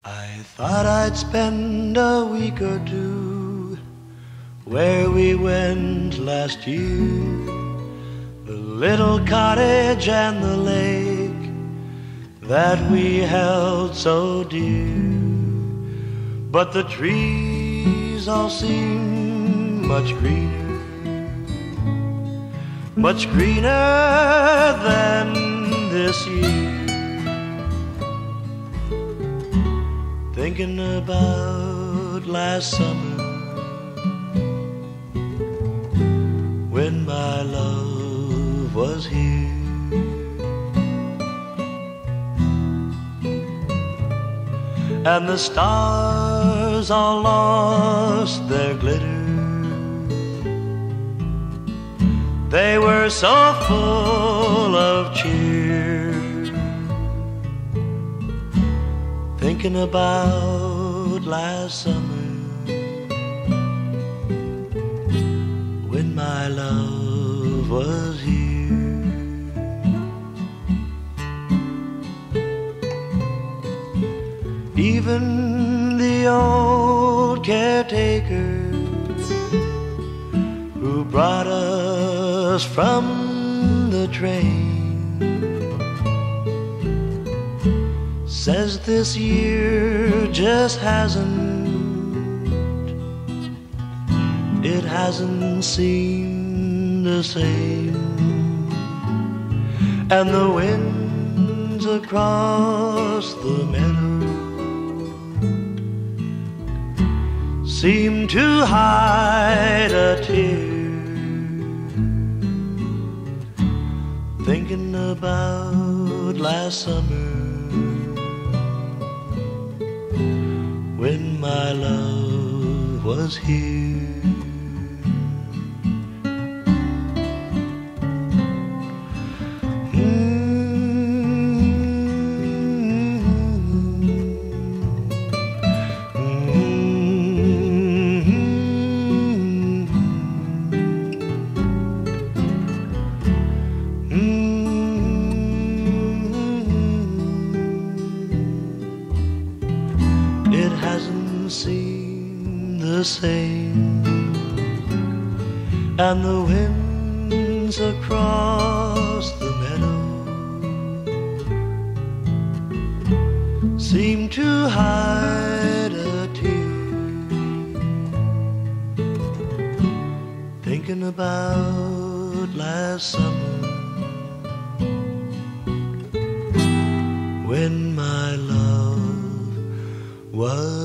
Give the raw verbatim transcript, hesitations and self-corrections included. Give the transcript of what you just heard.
I thought I'd spend a week or two where we went last year, the little cottage and the lake that we held so dear. But the trees all seem much greener, much greener than this year. Thinking about last summer when my love was here. And the stars all lost their glitter. They were so full of cheer. Thinking about last summer when my love was here. Even the old caretaker who brought us from the train says this year just hasn't, it hasn't seemed the same. And the winds across the meadow seem to hide a tear, thinking about last summer when my love was here. It hasn't seemed the same, and the winds across the meadow seem to hide a tear, thinking about last summer when my love was